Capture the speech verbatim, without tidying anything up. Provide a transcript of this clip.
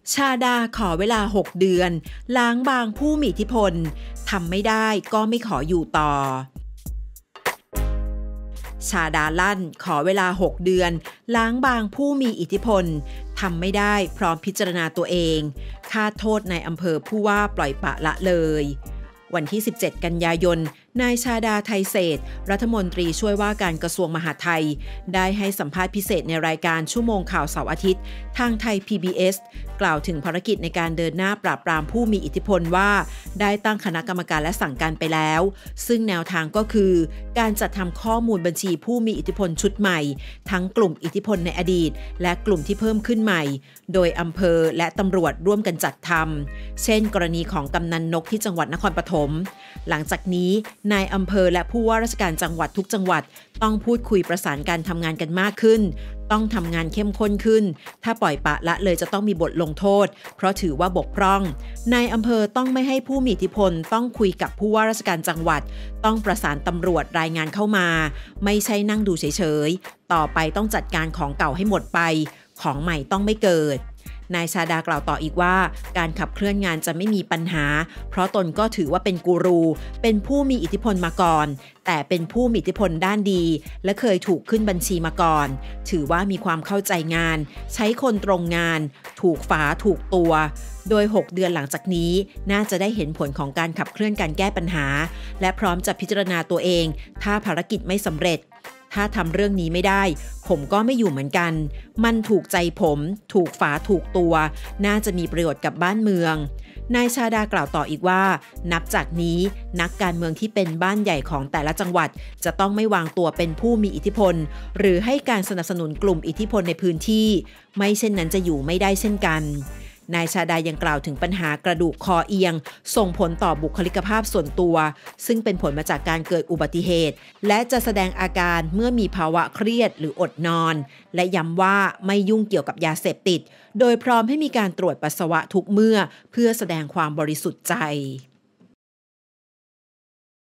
ชาดาขอเวลาหกเดือนล้างบางผู้มีอิทธิพลทำไม่ได้ก็ไม่ขออยู่ต่อชาดาลั่นขอเวลาหกเดือนล้างบางผู้มีอิทธิพลทำไม่ได้พร้อมพิจารณาตัวเองคาดโทษในอำเภอผู้ว่าปล่อยปละละเลยวันที่สิบเจ็ดกันยายนนายชาดาไทยเศรษฐ์รัฐมนตรีช่วยว่าการกระทรวงมหาดไทยได้ให้สัมภาษณ์พิเศษในรายการชั่วโมงข่าวเสาร์อาทิตย์ทางไทย พี บี เอส กล่าวถึงภารกิจในการเดินหน้าปราบปรามผู้มีอิทธิพลว่าได้ตั้งคณะกรรมการและสั่งการไปแล้วซึ่งแนวทางก็คือการจัดทำข้อมูลบัญชีผู้มีอิทธิพลชุดใหม่ทั้งกลุ่มอิทธิพลในอดีตและกลุ่มที่เพิ่มขึ้นใหม่โดยอำเภอและตำรวจร่วมกันจัดทำเช่นกรณีของกำนันนกที่จังหวัดนครปฐมหลังจากนี้นายอำเภอและผู้ว่าราชการจังหวัดทุกจังหวัดต้องพูดคุยประสานการทำงานกันมากขึ้นต้องทำงานเข้มข้นขึ้นถ้าปล่อยปละละเลยจะต้องมีบทลงโทษเพราะถือว่าบกพร่องนายอำเภอต้องไม่ให้ผู้มีอิทธิพลต้องคุยกับผู้ว่าราชการจังหวัดต้องประสานตำรวจรายงานเข้ามาไม่ใช่นั่งดูเฉยๆต่อไปต้องจัดการของเก่าให้หมดไปของใหม่ต้องไม่เกิดนายชาดากล่าวต่ออีกว่าการขับเคลื่อนงานจะไม่มีปัญหาเพราะตนก็ถือว่าเป็นกูรูเป็นผู้มีอิทธิพลมาก่อนแต่เป็นผู้มีอิทธิพลด้านดีและเคยถูกขึ้นบัญชีมาก่อนถือว่ามีความเข้าใจงานใช้คนตรงงานถูกฝาถูกตัวโดยหกเดือนหลังจากนี้น่าจะได้เห็นผลของการขับเคลื่อนการแก้ปัญหาและพร้อมจะพิจารณาตัวเองถ้าภารกิจไม่สำเร็จถ้าทำเรื่องนี้ไม่ได้ผมก็ไม่อยู่เหมือนกันมันถูกใจผมถูกฝาถูกตัวน่าจะมีประโยชน์กับบ้านเมืองนายชาดากล่าวต่ออีกว่านับจากนี้นักการเมืองที่เป็นบ้านใหญ่ของแต่ละจังหวัดจะต้องไม่วางตัวเป็นผู้มีอิทธิพลหรือให้การสนับสนุนกลุ่มอิทธิพลในพื้นที่ไม่เช่นนั้นจะอยู่ไม่ได้เช่นกันนายชาดายังกล่าวถึงปัญหากระดูกคอเอียงส่งผลต่อบุคลิกภาพส่วนตัวซึ่งเป็นผลมาจากการเกิดอุบัติเหตุและจะแสดงอาการเมื่อมีภาวะเครียดหรืออดนอนและย้ำว่าไม่ยุ่งเกี่ยวกับยาเสพติดโดยพร้อมให้มีการตรวจปัสสาวะทุกเมื่อเพื่อแสดงความบริสุทธิ์ใจ